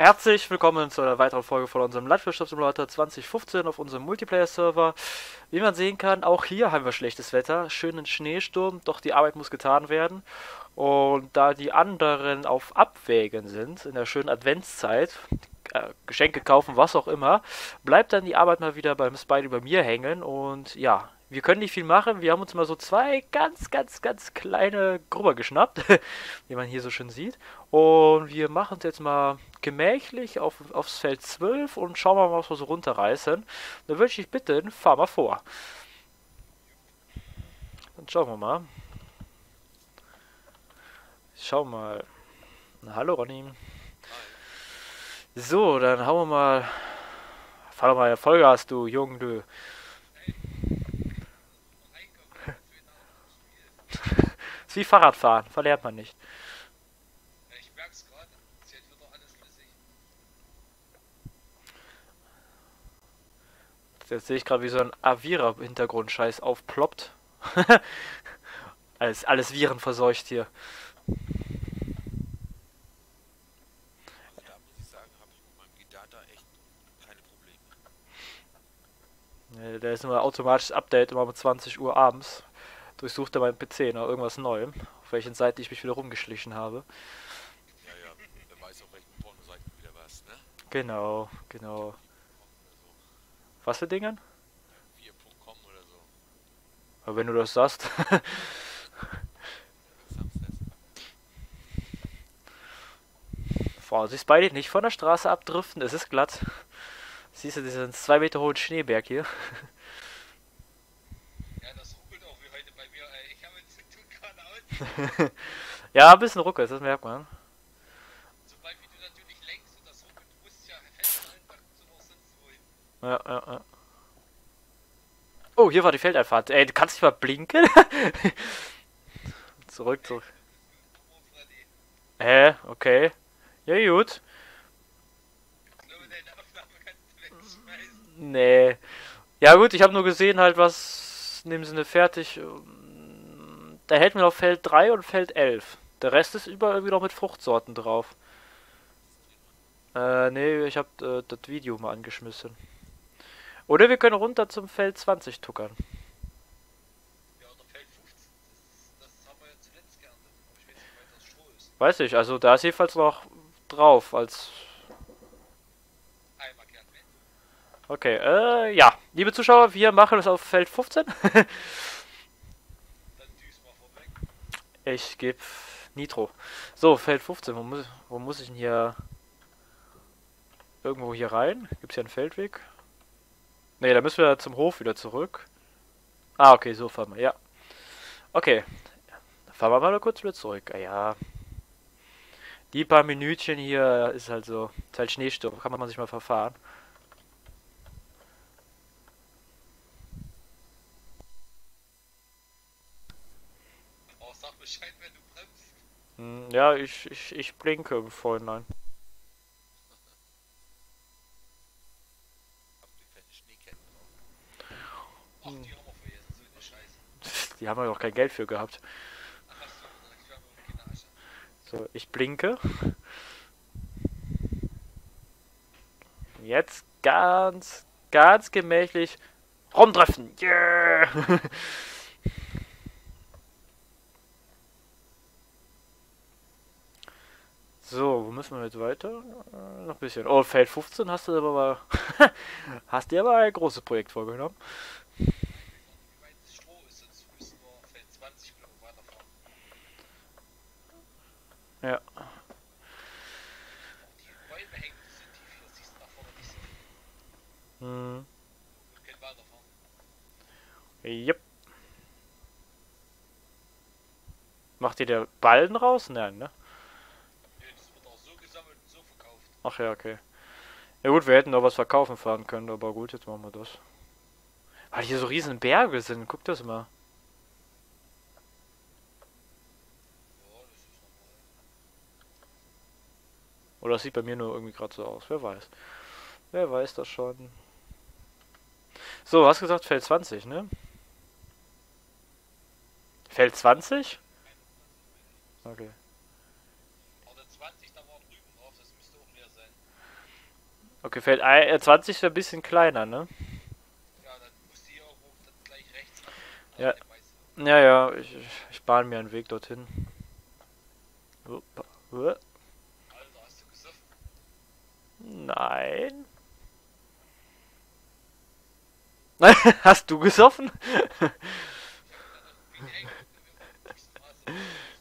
Herzlich willkommen zu einer weiteren Folge von unserem Landwirtschafts Simulator 2015 auf unserem Multiplayer-Server. Wie man sehen kann, auch hier haben wir schlechtes Wetter, schönen Schneesturm, doch die Arbeit muss getan werden. Und da die anderen auf Abwägen sind, in der schönen Adventszeit, Geschenke kaufen, was auch immer, bleibt dann die Arbeit mal wieder beim Spidey bei mir hängen. Und ja, wir können nicht viel machen. Wir haben uns mal so zwei ganz kleine Grubber geschnappt, wie man hier so schön sieht. Und wir machen es jetzt mal gemächlich aufs Feld 12 und schauen mal, was wir so runterreißen. Dann würde ich dich bitten, fahr mal vor. Dann schauen wir mal. Schau mal. Na, hallo Ronny. So, dann hauen wir mal. Fahr doch mal Vollgas, du Jung, du. Ist wie Fahrradfahren, verlernt man nicht. Ich merk's gerade. Jetzt wird doch alles flüssig. Jetzt sehe ich gerade, wie so ein Avira-Hintergrundscheiß aufploppt. Alles virenverseucht hier. Also da muss ich sagen, habe ich mit meinem G-Data echt keine Probleme. Der ist immer automatisches Update, immer um 20 Uhr abends. Durchsucht er meinen PC nach irgendwas Neuem, auf welchen Seite ich mich wieder rumgeschlichen habe. Ja, ja, wer weiß auf welchen Pornoseiten du wieder warst, ne? Genau. 4.com oder so. Was für Dingen? 4.com oder so. Aber wenn du das sagst. Das haben sie jetzt. Vorsicht bei dir, nicht von der Straße abdriften, es ist glatt. Siehst du diesen 2 Meter hohen Schneeberg hier? Ja, das ruckelt auch wie heute bei mir, ey. Ich habe jetzt zu tun geradeaus. Ja, ein bisschen ruckelt, das merkt man. Sobald wie du natürlich lenkst und das ruckelt, du musst ja festhalten, da kommst du noch sonst wohin. Ja. Oh, hier war die Feldeinfahrt. Ey, du kannst nicht mal blinken? Zurück. Freddy. Okay. Ja, gut. Ich glaube, deine Aufnahme kannst du wegschmeißen. Nee. Ja, gut, ich habe nur gesehen, halt, was in dem Sinne fertig. Da hält mir noch Feld 3 und Feld 11. Der Rest ist überall irgendwie noch mit Fruchtsorten drauf. Nee, ich habe das Video mal angeschmissen. Oder wir können runter zum Feld 20 tuckern. Ja, oder Feld 15. Das haben wir ja zuletzt geerntet. Aber ich weiß nicht, wie weit das Stroh ist. Weiß ich, also da ist jedenfalls noch drauf als. Einmal gern mit. Okay, ja. Liebe Zuschauer, wir machen es auf Feld 15. Dann düst mal vorweg. Ich gebe Nitro. So, Feld 15. Wo muss ich denn hier? Irgendwo hier rein? Gibt es hier einen Feldweg? Ne, da müssen wir zum Hof wieder zurück. Ah, okay, so fahren wir. Ja. Okay. Dann fahren wir mal kurz wieder zurück. Ah, ja. Die paar Minütchen hier ist halt so. Ist halt Schneesturm. Kann man sich mal verfahren. Oh, sag Bescheid, wenn du bremst. Ja, ich blinke im Vorhinein. Hab die fette Schneeketten drauf. Ach, die haben wir vergessen, so eine Scheiße. Die haben wir doch kein Geld für gehabt. Ach, hast du gesagt, ich habe immer keine Asche. So, ich blinke. Jetzt ganz gemächlich rumdriften. Yeah! So, wo müssen wir jetzt weiter? Noch ein bisschen. Oh, Feld 15 hast du aber hast dir aber ein großes Projekt vorgenommen. Ja, ich weiß auch nicht, wie weit das Stroh ist, sonst müssen wir auf Feld 20 oder weiterfahren. Ja. Auch die Bäume hängen nicht so tief hier, siehst du nach vorne nicht so viel. Hm. Wir können weiterfahren. Yep. Macht ihr der Ballen raus? Nein, ne? Nee, das wird auch so gesammelt und so verkauft. Ach ja, okay. Ja gut, wir hätten noch was verkaufen fahren können, aber gut, jetzt machen wir das. Weil hier so riesen Berge sind, guck das mal. Ja, das ist normal. Oder das sieht bei mir nur irgendwie gerade so aus, wer weiß. Wer weiß das schon. So, hast gesagt Feld 20, ne? Feld 20? 21 meine ich. Okay. Aber der 20, da war drüben drauf, das müsste auch leer sein. Okay, Feld 20 wäre ein bisschen kleiner, ne? Ja, dann musst du hier auch dann gleich rechts ran. Ja. Der weiße. Ja, ja, ich bahne mir einen Weg dorthin. Hoppa. Alter, hast du gesoffen? Nein. Hast du gesoffen? Wie eng. Die Straße.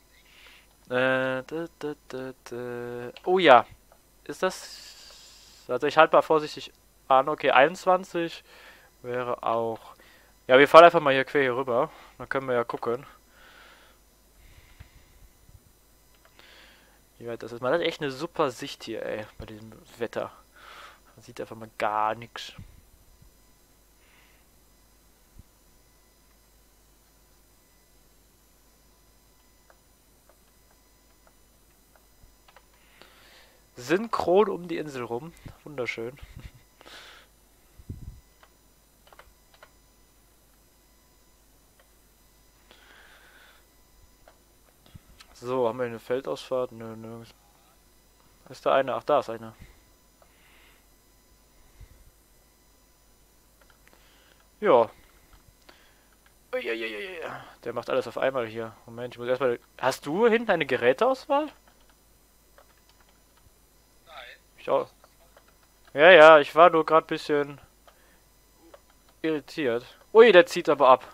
Oh ja. Ist das. Also ich halte mal vorsichtig an. Okay, 21 wäre auch. Ja, wir fahren einfach mal hier quer hier rüber. Dann können wir ja gucken, wie weit das ist. Man hat echt eine super Sicht hier, ey, bei diesem Wetter. Man sieht einfach mal gar nichts. Synchron um die Insel rum. Wunderschön. So, haben wir eine Feldausfahrt? Nö, nö. Ist da eine? Ach, da ist eine. Ja. Uiuiui. Der macht alles auf einmal hier. Moment, ich muss erstmal. Hast du hinten eine Geräteauswahl? Nein. Ich auch. Ja, ja, ich war nur gerade ein bisschen irritiert. Ui, der zieht aber ab.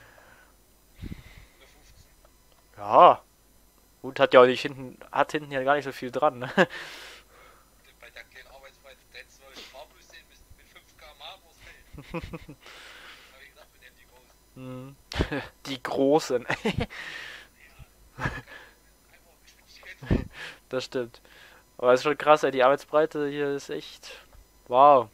Eine 15. Ja. Gut, hat ja auch nicht hinten, hat hinten ja gar nicht so viel dran, ne? Bei der kleinen Arbeitsweise, der hätte soll farblos sehen müssen mit 5 km/h aufs Feld. Hab ich gedacht, wir nehmen die großen. Hm. Die großen. Einfach Geschwindigkeit. Das stimmt. Aber es ist schon krass, ey, die Arbeitsbreite hier ist echt. Wow.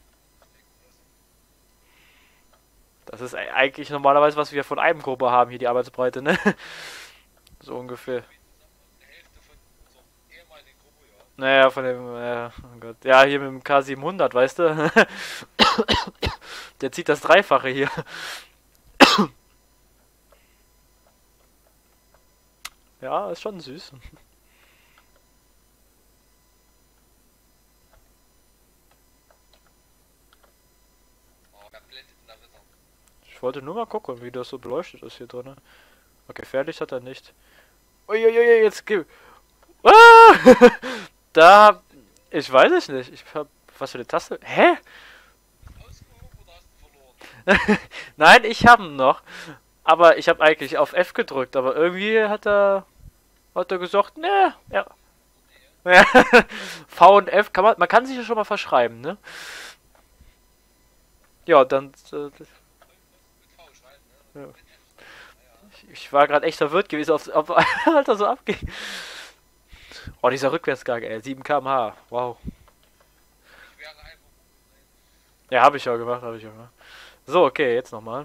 Das ist eigentlich normalerweise, was wir von einem Gruppe haben, hier die Arbeitsbreite, ne? So ungefähr. Die Hälfte von unserer ehemaligen Gruppe, ja. Naja, von dem, oh Gott. Ja, hier mit dem K700, weißt du? Der zieht das Dreifache hier. Ja, ist schon süß. Oh, wer blendet in der Ritter? Ich wollte nur mal gucken, wie das so beleuchtet ist hier drin. Okay, fertig hat er nicht. Uiuiui, jetzt gib. Ah! Da. Ich weiß es nicht. Ich hab. Was für eine Taste? Hä? Ausgehoben oder hast du verloren? Nein, ich hab ihn noch. Aber ich habe eigentlich auf F gedrückt, aber irgendwie hat er gesagt, ne, ja. Ja. V und F kann man kann sich ja schon mal verschreiben, ne? Ja, dann Mit V schreiben, ne? ja. Mit F. Naja. Ich war gerade echt verwirrt gewesen, ob Alter so abging. Oh, dieser Rückwärtsgang, ey, 7 km/h. Wow. Ich wäre einfach. Ja, habe ich ja gemacht, habe ich ja gemacht. So, okay, jetzt nochmal.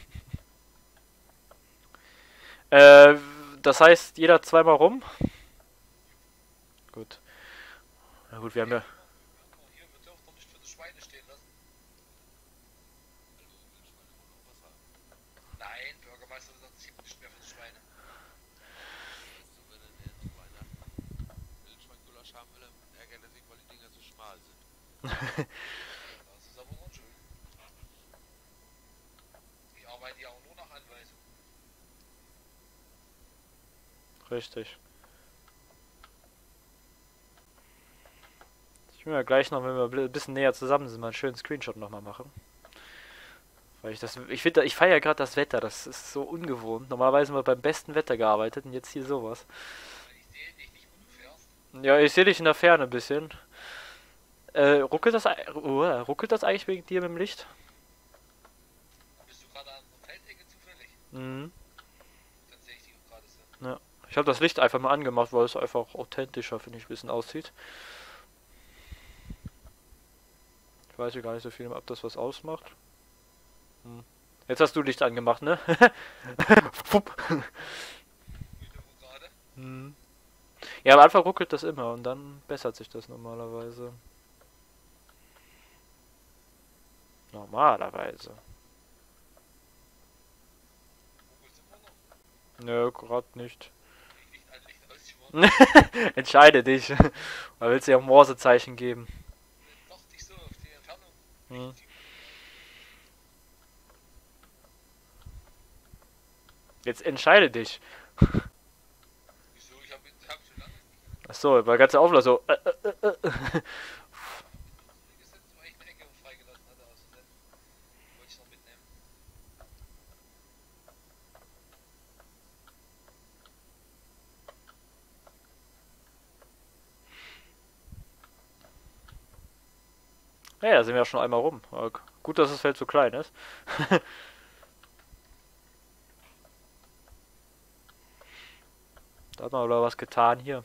Äh, Das heißt, jeder zweimal rum? Gut. Na gut, wir haben ja. Hier, wir dürfen doch nicht für die Schweine stehen lassen. Nein, Bürgermeister sagt, es gibt nicht mehr für die Schweine. Weißt du, wenn er jetzt zu Weihnachten Wildschweingulasch haben will, dann ärgert er sich, weil die Dinger zu schmal sind. Das ist aber unschön. Ich arbeite ja auch nur nach Anweisung. Richtig. Ich will ja gleich noch, wenn wir ein bisschen näher zusammen sind, mal einen schönen Screenshot nochmal machen. Weil ich finde, ich feiere gerade das Wetter, das ist so ungewohnt. Normalerweise haben wir beim besten Wetter gearbeitet und jetzt hier sowas. Weil ich sehe dich nicht, wo du fährst. Ja, ich sehe dich in der Ferne ein bisschen. Ruckelt das eigentlich wegen dir mit dem Licht? Bist du gerade an der Feldecke zufällig? Mhm. Dann sehe ich dich auch gerade so. Ja. Ich habe das Licht einfach mal angemacht, weil es einfach authentischer, finde ich, ein bisschen aussieht. Ich weiß ja gar nicht so viel, ob das was ausmacht. Hm. Jetzt hast du Licht angemacht, ne? Fupp. Wieder wo gerade? Hm. Ja, am Anfang ruckelt das immer und dann bessert sich das normalerweise. Normalerweise. Ruckelst immer noch? Nö, gerade nicht. Licht an, Licht aus, ich war Entscheide dich. Da willst du ja Morsezeichen geben. doch nicht so auf Hm. Jetzt entscheide dich. Wieso? Ich hab schon lange nicht. Achso, weil ganze Auflauf so. Ist jetzt so echt eine Ecke freigelassen hatte aus Versehen. Wollte ich noch mitnehmen. Ja, da sind wir ja schon einmal rum. Aber gut, dass das Feld so klein ist. Da hat man aber was getan hier.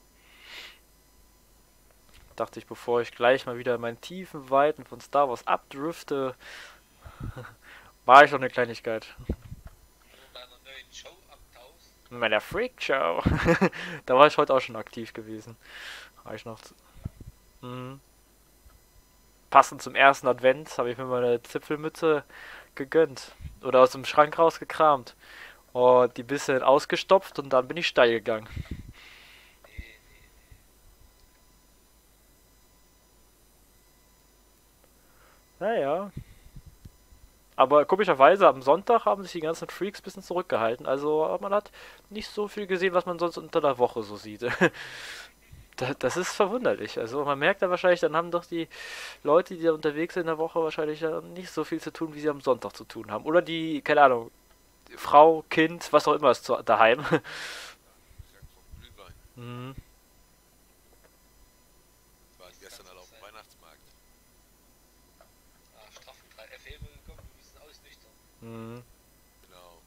Dachte ich, bevor ich gleich mal wieder in meinen tiefen Weiten von Star Wars abdrifte, war ich noch eine Kleinigkeit. Nur bei einer neuen Show abtaust. In meiner Freak Show. Da war ich heute auch schon aktiv gewesen. War ich noch. Mhm. Passend zum ersten Advent habe ich mir meine Zipfelmütze gegönnt. Oder aus dem Schrank rausgekramt. Und die bisschen ausgestopft und dann bin ich steil gegangen. Nee. Naja. Aber komischerweise am Sonntag haben sich die ganzen Freaks ein bisschen zurückgehalten. Also man hat nicht so viel gesehen, was man sonst unter der Woche so sieht. Das ist verwunderlich. Also man merkt da wahrscheinlich, dann haben doch die Leute, die da unterwegs sind in der Woche, wahrscheinlich ja nicht so viel zu tun, wie sie am Sonntag zu tun haben. Oder die, keine Ahnung, Frau, Kind, was auch immer ist daheim. Gesagt vom Glühwein. Mhm. Waren gestern alle auf dem Weihnachtsmarkt. Ah, Strafen 3 FE gekommen, wir müssen ausnüchtern. Mhm. Genau.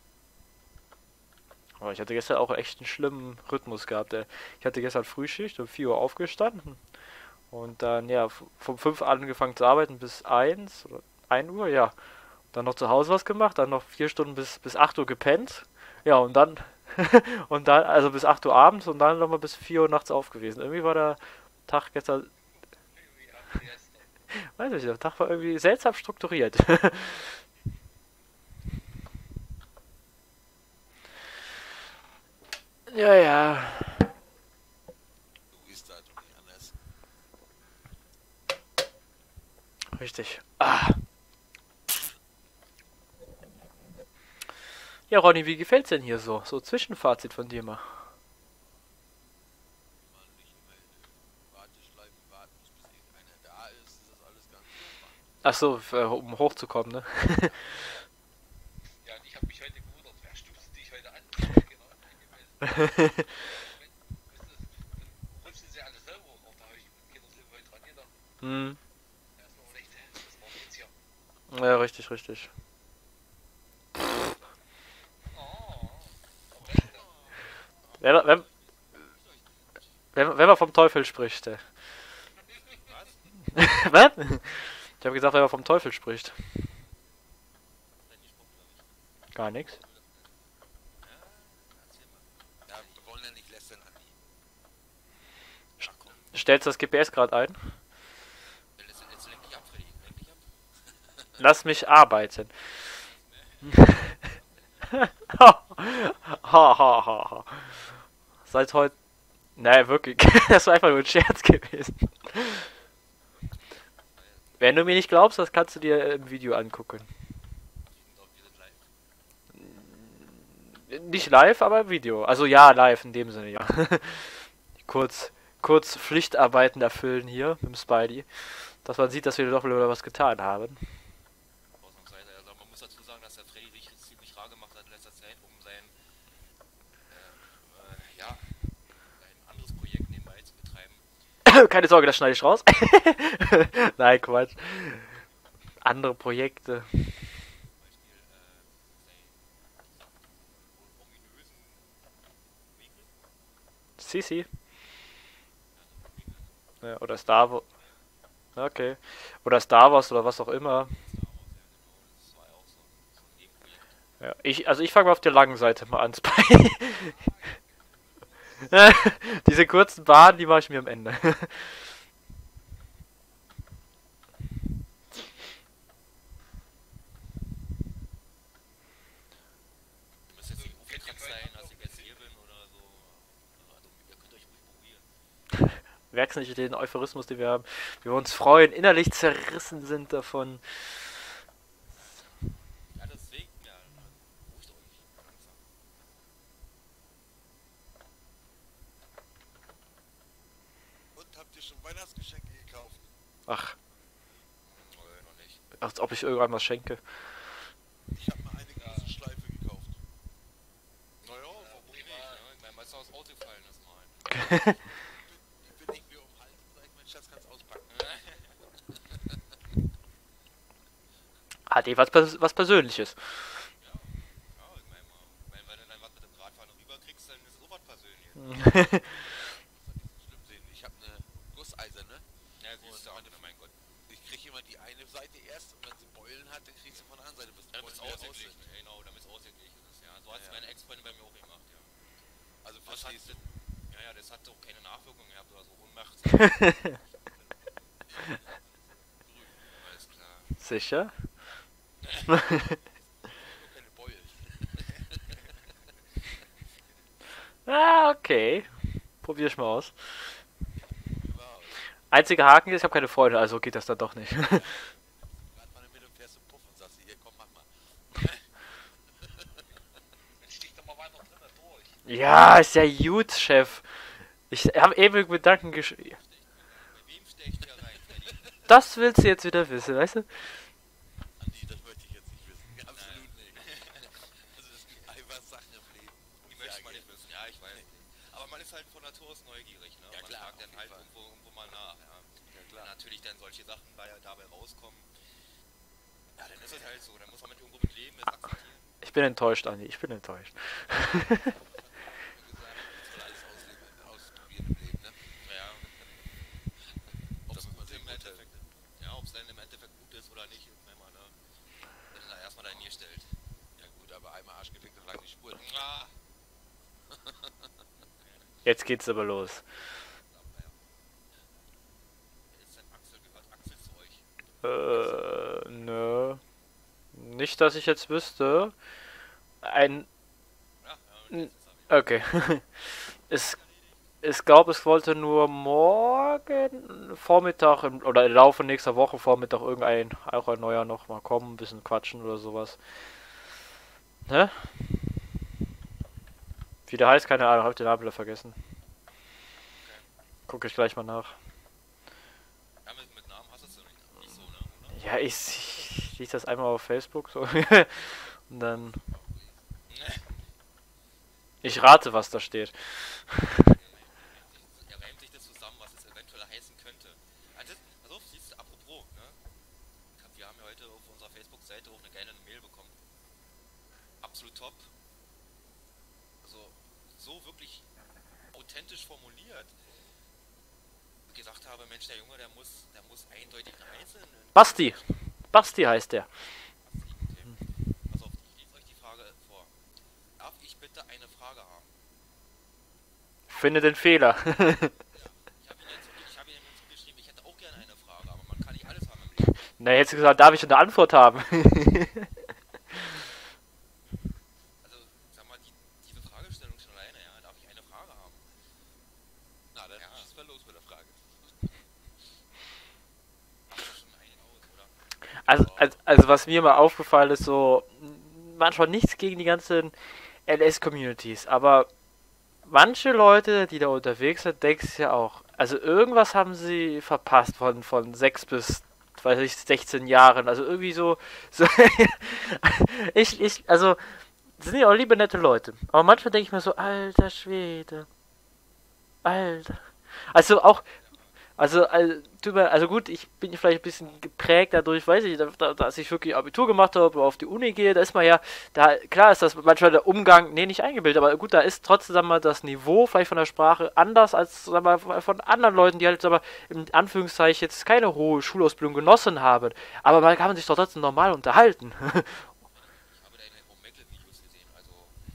Aber ich hatte gestern auch echt einen schlimmen Rhythmus gehabt. Ich hatte gestern Frühschicht um 4 Uhr aufgestanden und dann ja vom 5 angefangen zu arbeiten bis 1 oder 1 Uhr, ja. Dann noch zu Hause was gemacht, dann noch 4 Stunden bis 8 Uhr gepennt. Ja, und dann also bis 8 Uhr abends und dann nochmal bis 4 Uhr nachts aufgewesen. Irgendwie war der Tag gestern, Wie ab gestern. weiß ich nicht, der Tag war irgendwie seltsam strukturiert. Ja, ja. Du isst halt und nicht anders. Richtig. Ah. Ja, Ronny, wie gefällt's denn hier so? So Zwischenfazit von dir mal. Mal nicht immer in den Warteschleifen warten, bis irgendeiner da ist. Ist das alles ganz entspannt. Ach so, um hochzukommen, ne? Ja, und ich habe mich heute gewundert, wer stupst dich heute an? Ich bin genau angemeldet. Dann rutschen sie alle selber hoch. Da habe ich Kinder sind heute dran gedacht. Hm. Da ist noch echt, das war jetzt hier. Ja, richtig, richtig. Oh, Wenn, man- wenn, wenn man vom Teufel spricht, Was? Was? Ich habe gesagt, wenn man vom Teufel spricht. Nein, die Spruch, glaube ich. Gar nichts. Ja, erzähl mal. Ja, wir wollen ja nicht lästern, Andi. Ach komm, Stellst das GPS gerade ein? jetzt lenk dich ab, Freddy. Lenk dich ab. Lass mich arbeiten. Ha, ha, ha, ha. Seit heute. Nein, wirklich. Das war einfach nur ein Scherz gewesen. Wenn du mir nicht glaubst, das kannst du dir im Video angucken. Wir sind live. Nicht live, aber im Video. Also ja, live in dem Sinne, ja. kurz Pflichtarbeiten erfüllen hier mit dem Spidey. Dass man sieht, dass wir doch wieder was getan haben. Ausnahmsweise. Also man muss dazu sagen, dass der Freddy sich ziemlich rar gemacht hat in letzter Zeit, um sein, ja, sein anderes Projekt nebenbei zu betreiben. Keine Sorge, das schneide ich raus. Nein, Quatsch. Andere Projekte. Zum Beispiel, seinen wohl ominösen Weekly. Sisi. Also, Ja, oder Star Wars. Okay. Oder Star Wars oder was auch immer. Star Wars, ja genau. Das war ja auch so ein Nebenprojekt. Ja, ich fange mal auf der langen Seite mal an. Diese kurzen Bahnen, die mache ich mir am Ende. Ihr müsst jetzt nicht aufgekratzt sein, dass ich jetzt hier bin oder so. Also, ihr könnt euch ruhig beruhigen. merken nicht den Euphorismus, den wir haben. Wir uns freuen, innerlich zerrissen sind davon. Ja, deswegen, ja, ruhigt euch langsam. Und habt ihr schon Weihnachtsgeschenke gekauft? Ach, Nö, noch nicht. als ob ich irgendwann was schenke. Ich habe mal eine große Schleife gekauft. Naja, warum nicht, ne? Ich meine, weißt du, aus Auto gefallen ist mal. Die bin ich mir um den Hals und sag ich, mein Schatz, kannst auspacken. AD, was Persönliches. Ja, ich meine mal, wenn du dann was mit dem Radfahren rüberkriegst, dann ist es auch was Persönliches. Das soll nicht so schlimm sehen. Ich habe eine Gusseisen, ne? Ja, siehst du, Und mein Gott. ich kriege immer die eine Seite erst und wenn sie Beulen hat, dann kriegst du von der anderen Seite, bis die Damit es Beulen wieder ausgeglichen raus sind. ist. Genau, damit es ausgeglichen ist, ja. So hat es Ja. meine Ex-Freundin bei mir auch gemacht, ja. Also Das hat, verstehst du? ja, das hat auch keine Nachwirkung gehabt oder so. Ohnmacht. Alles klar. Sicher? Nur keine Beulen. Ah, okay. Probier ich mal aus. Wow. Einziger Haken ist, ich habe keine Freunde, also geht das dann doch nicht. Radfahren im Mitte und fährst du Puff und sagst dir, hier, komm, mach mal. Dann stieg doch mal weiter drinnen durch. Ja, ist ja gut, Chef. Ich habe ewig Gedanken geschrieben. Bei wem stecht der rein, Freddy? Das willst du jetzt wieder wissen, weißt du? Andi, das möchte ich jetzt nicht wissen. Absolut nicht. Also es gibt einfach Sachen im Leben. Die möchte man nicht wissen, ja, ich weiß nicht. Aber man ist halt von Natur aus neugierig, ne? Ja, Man klar, fragt auf dann jeden halt Fall. irgendwo mal nach, ja. Ja, Wenn klar. natürlich dann solche Sachen dabei rauskommen, ja, dann ist es halt so. Dann muss man mit irgendwo mit leben, das akzeptieren. Ich bin enttäuscht, Andi, ich bin enttäuscht. Wie gesagt, jetzt soll alles ausprobieren im Leben, ne? Ja. Ob es Damit man gut sich im urteilt. Endeffekt, ja, ob es dann im Endeffekt gut ist oder nicht, wenn man das da erstmal dahin stellt. Ja gut, aber einmal Arsch gefickt und lang die Spur. Ah, Jetzt geht's aber los. aber ja. Wer ist denn Axel? Gehört Axel zu euch? Nö. Nicht, dass ich jetzt wüsste. Ein. Ja, N- jetzt ist er wieder. Okay. Ich glaube, es wollte nur morgen Vormittag oder im Laufe nächster Woche Vormittag auch ein neuer noch mal kommen, ein bisschen quatschen oder sowas. Hä? Wie der heißt, keine Ahnung, hab den Namen wieder vergessen. Gucke ich gleich mal nach. Ja, mit Namen hast du es ja nicht so, ne? Oder? Ja, ich lese das einmal auf Facebook so. Und dann. Ich rate, was da steht. Er reimt sich das zusammen, was es eventuell heißen könnte. Also, pass auf, siehst du, apropos, ne? Wir haben ja heute auf unserer Facebook-Seite auch eine geile Mail bekommen. Absolut top. Also, so wirklich authentisch formuliert. Ich gesagt habe, Mensch, der Junge, der muss eindeutig eine Eins in. Basti. Basti heißt der. Okay. Pass auf, ich lese euch die Frage vor. Darf ich bitte eine Frage haben? Finde den Fehler. Ich habe ihm jetzt geschrieben, ich hätte auch gerne eine Frage, aber man kann nicht alles haben im Leben. Na, jetzt gesagt, darf ich eine Antwort haben? Also, sag mal, diese Fragestellung schon alleine, ja, darf ich eine Frage haben? Na, dann Ja. schieß mal los mit der Frage. Hast du schon eine aus, oder? Also was mir mal aufgefallen ist, so manchmal nichts gegen die ganzen LS-Communities, aber manche Leute, die da unterwegs sind, denkst du ja auch, also irgendwas haben sie verpasst von 6 bis, weiß ich, 16 Jahren, also irgendwie so also, das sind ja auch liebe, nette Leute, aber manchmal denke ich mir so, alter Schwede, alter, also auch, also gut, ich bin vielleicht ein bisschen geprägt dadurch, weiß ich, dass ich wirklich Abitur gemacht habe, auf die Uni gehe, da ist man ja, da, klar ist das manchmal der Umgang, nee, nicht eingebildet, aber gut, da ist trotzdem, sagen wir mal, das Niveau vielleicht von der Sprache anders als, sagen wir mal, von anderen Leuten, die halt, sagen wir mal, in Anführungszeichen jetzt keine hohe Schulausbildung genossen haben, aber man kann sich doch trotzdem normal unterhalten. Ich habe deine Omegle-Videos gesehen, also.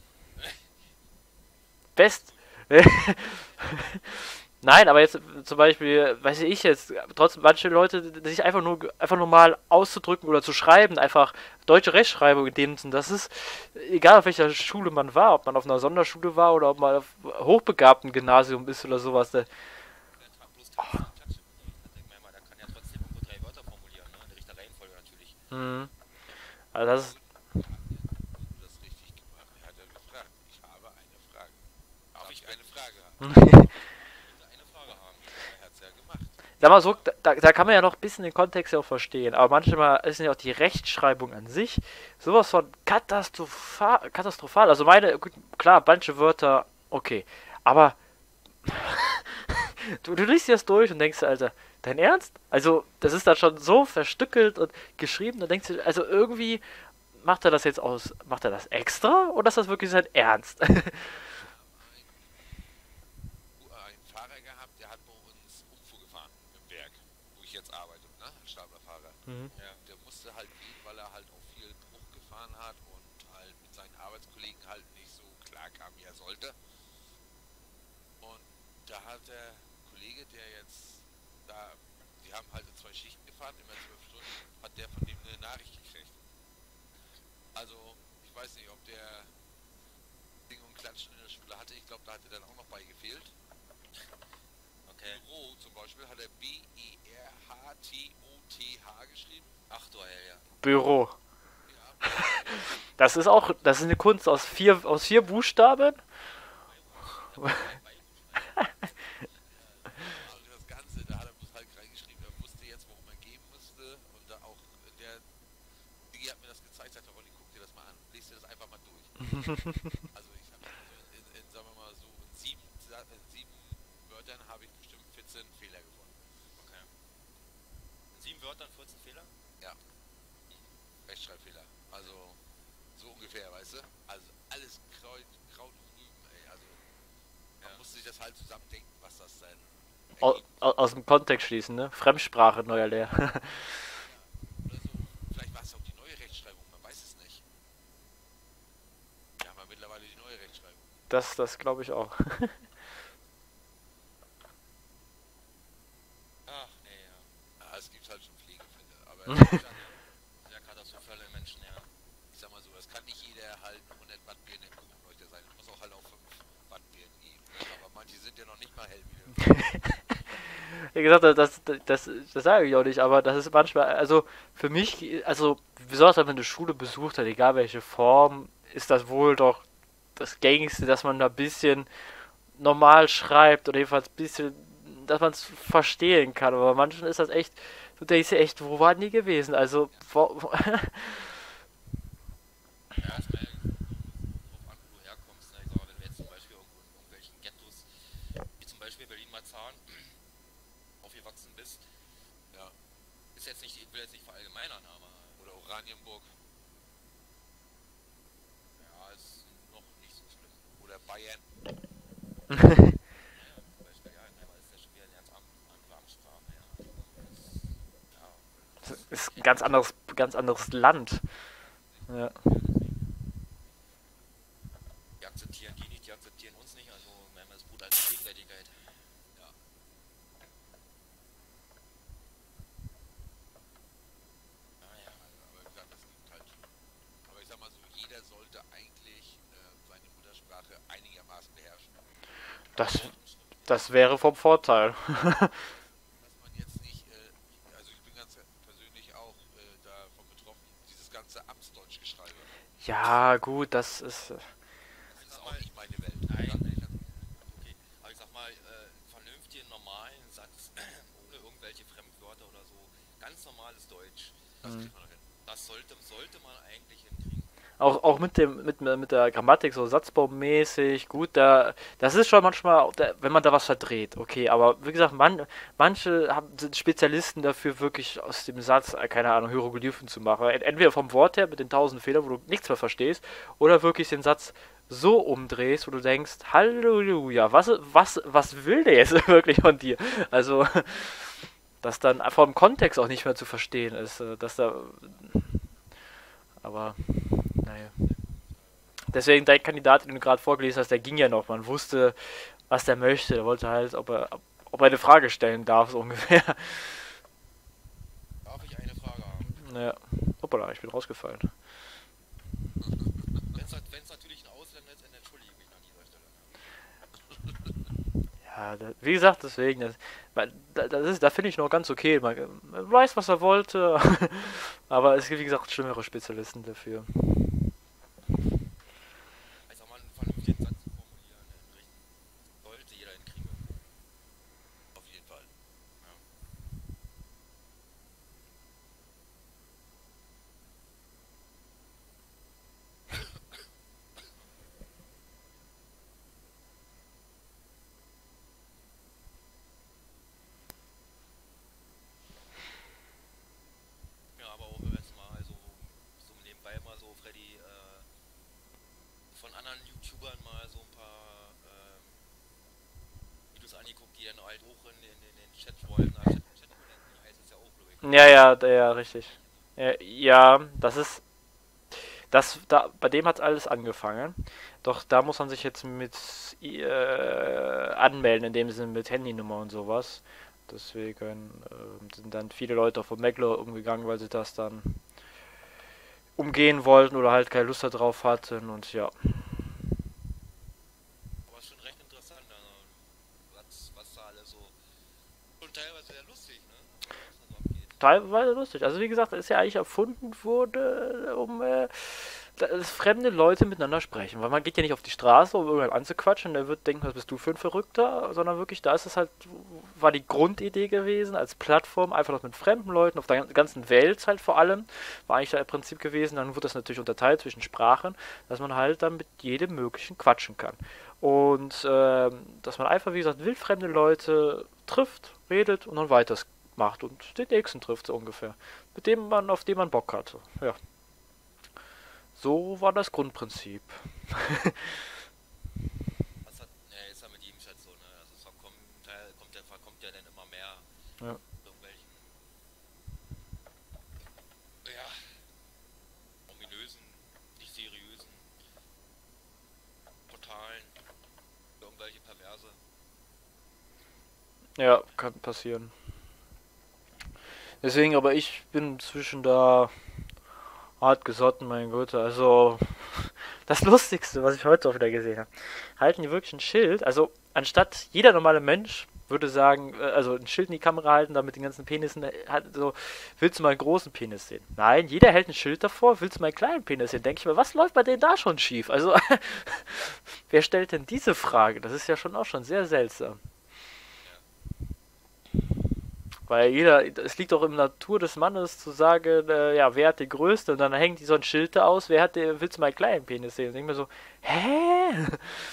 Best. Nein, aber jetzt zum Beispiel, weiß ich jetzt, trotzdem manche Leute, sich einfach nur mal auszudrücken oder zu schreiben, einfach deutsche Rechtschreibung in dem Sinn, das ist, egal auf welcher Schule man war, ob man auf einer Sonderschule war oder ob man auf hochbegabten Gymnasium ist oder sowas, Bloß Klatsch. Da denkt man immer, da kann ja trotzdem irgendwo 3 Wörter formulieren, ne? In der richtigen Reihenfolge natürlich. Mhm. Also das ist. Hast du das richtig gemacht? Er hat ja gefragt. Ich habe eine Frage. Darf ich eine Frage haben? Bitte eine Frage haben. Er hat es ja gemacht. Sag mal so, da kann man ja noch ein bisschen den Kontext ja auch verstehen, aber manchmal ist ja auch die Rechtschreibung an sich sowas von katastrophal. Also meine, gut, klar, manche Wörter, okay, aber du liest das durch und denkst dir, Alter, dein Ernst? Also, das ist dann schon so verstückelt und geschrieben, da denkst du, also irgendwie macht er das jetzt macht er das extra oder ist das wirklich sein Ernst? Einen Fahrer gehabt, der hat bei uns Umfuhr gefahren im Werk, wo ich jetzt arbeite, ne? Als Staplerfahrer. Mhm. Ja, der musste halt gehen, weil er halt auch viel Bruch gefahren hat und halt mit seinen Arbeitskollegen halt nicht so klar kam, wie er sollte. Und da hat der Kollege, der jetzt da, die haben halt in 2 Schichten gefahren, immer 12 Stunden, hat der von dem eine Nachricht gekriegt. Also, ich weiß nicht, ob der Ding und Klatschen in der Schule hatte. Ich glaube, da hat er dann auch noch beigefehlt. Okay. Büro zum Beispiel hat er B-E-R-H-T-O-T-H geschrieben. Ach du Hell, ja. Büro. Ja, Das ist eine Kunst aus vier Buchstaben. also das Ganze, da hat er bloß halt reingeschrieben, er wusste jetzt, worum er gehen musste. Und da auch der Digi hat mir das gezeigt, sagt, Ronny, guck dir das mal an. Lies dir das einfach mal durch. Also ich habe sagen wir mal so, in 7 Wörtern habe ich bestimmt 14 Fehler gefunden. Okay. In 7 Wörtern 14 Fehler? Ja. Rechtschreibfehler. Also so ungefähr, weißt du? Also alles Kraut und Rüben, ey. Also man muss sich das halt zusammen denken, was das denn Aus dem Kontext schließen, ne? Fremdsprache, neuer Lehr. oder so. Vielleicht war es auch die neue Rechtschreibung, man weiß es nicht. Wir haben ja mittlerweile die neue Rechtschreibung. Das glaube ich auch. Ach, nee, ja. Ja, es gibt halt schon Pflegefälle, aber Sehr katastrophale Menschen, ja. ich sag mal so, das kann nicht jeder halt 100 Watt Birnen im Kronleuchter sein. Es muss auch halt auf 5 Watt Birnen geben. Aber manche sind ja noch nicht mal hell wie der. Wie gesagt, das sage ich auch nicht, aber das ist manchmal, also für mich, also besonders wenn man eine Schule besucht hat, egal welche Form, ist das wohl doch das Gängigste, dass man da ein bisschen normal schreibt oder jedenfalls ein bisschen, dass man es verstehen kann. Aber bei manchen ist das echt, du denkst dir echt, wo waren die gewesen? Also, Ja, ist mir drauf an, wo du herkommst. Ne? Ich sag mal, wenn du jetzt zum Beispiel irgendwo in irgendwelchen Ghettos, wie zum Beispiel Berlin-Marzahn, aufgewachsen bist, Ja. ist jetzt nicht, ich will jetzt nicht verallgemeinern, aber Oder Oranienburg ja, ist noch nicht so schlimm. oder Bayern. Naja, zum Beispiel, ja, einmal ist ja schon wieder eine andere Amtssprache, ja. Das, ja, ist ein ganz anderes Land. Ja. die akzeptieren die nicht, die akzeptieren uns nicht, also manchmal ist gut als Gegenseitigkeit. Ja. Naja, Aber wie gesagt, das gibt halt. Aber ich sag mal so, jeder sollte eigentlich seine Muttersprache einigermaßen beherrschen. Das wäre vom Vorteil. Dass man jetzt nicht, also ich bin ganz persönlich auch davon betroffen, dieses ganze Amtsdeutschgeschreibe. Ja, gut, das ist. Das ist auch nicht meine Welt. nein, Ja? okay. Aber ich sag mal, einen vernünftigen, normalen Satz, ohne irgendwelche Fremdwörter oder so, ganz normales Deutsch, Das kriegt man noch hin. das sollte man eigentlich hinkriegen. Auch mit der Grammatik so satzbaumäßig, gut, das ist schon manchmal, wenn man da was verdreht, okay, aber wie gesagt, manche sind Spezialisten dafür, wirklich aus dem Satz, keine Ahnung, Hieroglyphen zu machen. Entweder vom Wort her mit den 1000 Fehlern, wo du nichts mehr verstehst, oder wirklich den Satz so umdrehst, wo du denkst, Halleluja, was will der jetzt wirklich von dir? Also, dass dann vom Kontext auch nicht mehr zu verstehen ist, dass da, aber, naja. Deswegen, dein Kandidat, den du gerade vorgelesen hast, der ging ja noch. Man wusste, was der möchte. Der wollte halt, ob er eine Frage stellen darf, so ungefähr. Darf ich eine Frage haben? Naja. Hoppala, ich bin rausgefallen. Wenn es natürlich ein Ausländer ist, dann entschuldige ich mich an dieser Stelle. Ja, Ja, wie gesagt, deswegen, da finde ich noch ganz okay. Man weiß, was er wollte, aber es gibt, wie gesagt, schlimmere Spezialisten dafür. Einfach mal einen vernünftigen Satz zu formulieren, einen richtigen sollte jeder hinkriegen. Auf jeden Fall. Ja. Ja, aber auch jetzt mal so nebenbei mal so, Freddy, von anderen YouTubern mal so ein paar Videos angeguckt, die dann halt hoch in den Chat wollen. Chat heißt es ja auch, glaube ich, ne? Ja, ja, ja, richtig. Ja, bei dem hat alles angefangen. Doch da muss man sich jetzt mit anmelden, in dem Sinne mit Handynummer und sowas. Deswegen sind dann viele Leute auf Omegle umgegangen, weil sie das dann umgehen wollten oder halt keine Lust darauf hatten und ja. Aber schon recht interessant, also, was da alles so. Und teilweise sehr lustig, ne? Was da so abgeht. Teilweise lustig. Also wie gesagt, es ist ja eigentlich erfunden wurde, um dass fremde Leute miteinander sprechen. Weil man geht ja nicht auf die Straße, um irgendwann anzuquatschen, der wird denken, was bist du für ein Verrückter, sondern wirklich, da ist es halt, war die Grundidee gewesen, als Plattform, einfach noch mit fremden Leuten auf der ganzen Welt halt vor allem, war eigentlich da Prinzip gewesen. Dann wurde das natürlich unterteilt zwischen Sprachen, dass man halt dann mit jedem möglichen quatschen kann. Und dass man einfach, wie gesagt, wildfremde Leute trifft, redet und dann weiter macht und den nächsten trifft so ungefähr. Auf den man Bock hatte. Ja. So war das Grundprinzip. Was hat, ne, ist ja mit jedem Chat so, ne? Also es kommt ja dann immer mehr Ja. irgendwelchen, ja, ominösen, nicht seriösen Portalen, irgendwelche Perverse. Ja, kann passieren. Deswegen, aber ich bin inzwischen da hart gesotten, mein Gott. Also, das Lustigste, was ich heute auch wieder gesehen habe, halten die wirklich ein Schild. Also, anstatt jeder normale Mensch würde sagen, also ein Schild in die Kamera halten, da mit den ganzen Penissen, so, willst du mal einen großen Penis sehen? Nein, jeder hält ein Schild davor, willst du mal einen kleinen Penis sehen? Denke ich mir, was läuft bei denen da schon schief? Also, wer stellt denn diese Frage? Das ist ja schon auch schon sehr seltsam. Weil es liegt auch in der Natur des Mannes zu sagen, ja, wer hat den größten? Und dann hängt die so ein Schild da aus, willst du mal einen kleinen Penis sehen? Und ich denke mir so, hä?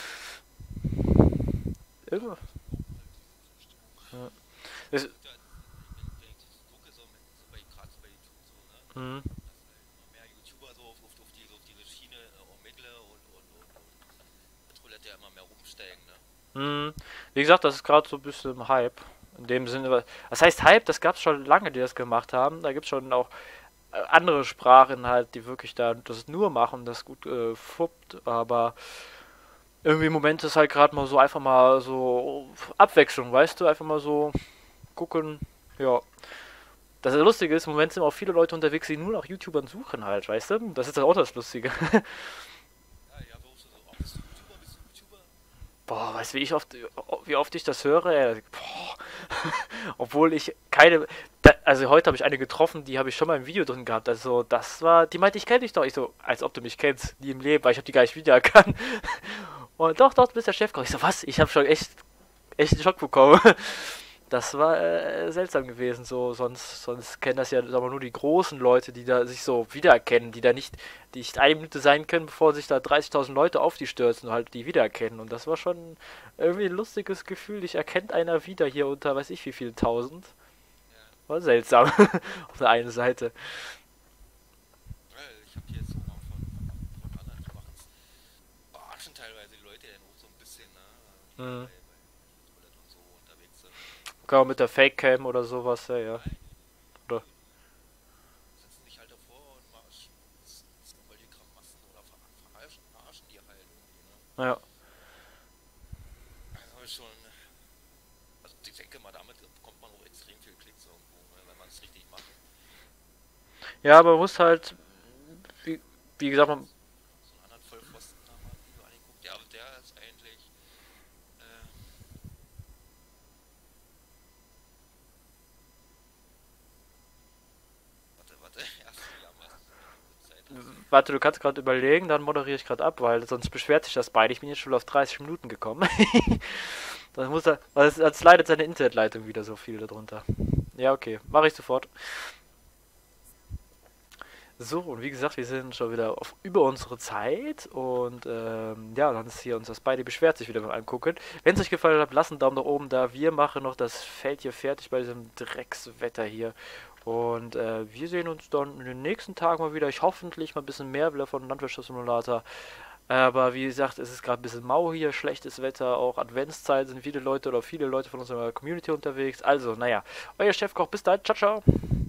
Irgendwo. Ja. Das, Ja, wenn ich das gucke, gerade so bei YouTube so, ne? mhm. Dass halt immer mehr YouTuber so auf diese Schiene Omegle und Roulette ja immer mehr rumsteigen, ne? Mhm. Wie gesagt, das ist gerade so ein bisschen im Hype. In dem Sinne, was heißt Hype? Das gab es schon lange, die das gemacht haben. Da gibt es schon auch andere Sprachen halt, die wirklich da das nur machen, das gut fuppt, aber irgendwie im Moment ist halt gerade mal so einfach mal so Abwechslung, weißt du, einfach mal so gucken, ja. Das Lustige ist, im Moment sind auch viele Leute unterwegs, die nur nach YouTubern suchen halt, weißt du? Das ist auch das Lustige. Ja, so, oh, bist du YouTuber, bist du YouTuber? Boah, weißt du, wie oft ich das höre? Boah. Obwohl ich keine. Also heute habe ich eine getroffen, die habe ich schon mal im Video drin gehabt. Also die meinte, ich kenne dich doch. Ich so, als ob du mich kennst, nie im Leben, weil ich habe die gar nicht wiedererkannt. Und doch, du bist der Chefkoch. Ich so, was? Ich habe schon echt einen Schock bekommen. Das war seltsam gewesen. Sonst kennen das ja aber nur die großen Leute, die da sich so wiedererkennen, die nicht eine Minute sein können, bevor sich da 30.000 Leute auf die stürzen und halt die wiedererkennen. Und das war schon irgendwie ein lustiges Gefühl. Dich erkennt einer wieder hier unter, weiß ich wie vielen tausend. Ja. War seltsam. Auf der einen Seite. Weil ich habe hier jetzt so mal von anderen, die machen es, verarschen teilweise die Leute dann auch so ein bisschen, ne? Die Mhm. bei Roulette und so unterwegs sind. Genau, mit der Fake-Cam oder sowas, ja, ja. Nein, Oder? die setzen sich halt davor und irgendwelche Grimassen oder verarschen die halt irgendwie, ne? Ja. Also schon, also ich denke mal, damit bekommt man auch extrem viel Klicks irgendwo, ne, wenn man es richtig macht. Ja, aber man muss halt, wie gesagt, man, So einen anderen Vollpfosten da mal ein Video angeguckt. Ja, aber der ist eigentlich, Warte, du kannst gerade überlegen, dann moderiere ich gerade ab, weil sonst beschwert sich das beide. Ich bin jetzt schon auf 30 Minuten gekommen. Dann muss er, weil es leidet seine Internetleitung wieder so viel darunter. Ja, okay, mache ich sofort. So, und wie gesagt, wir sind schon wieder über unsere Zeit und ja, dann ist hier unser Spidey beschwert sich wieder beim Angucken. Wenn es euch gefallen hat, lasst einen Daumen nach oben da. Wir machen noch das Feld hier fertig bei diesem Dreckswetter hier. Und wir sehen uns dann in den nächsten Tagen mal wieder. Ich hoffentlich mal ein bisschen mehr wieder von Landwirtschaftssimulator. Aber wie gesagt, es ist gerade ein bisschen mau hier, schlechtes Wetter, auch Adventszeit sind viele Leute von unserer Community unterwegs. Also, naja, euer Chefkoch, bis dann, ciao, ciao.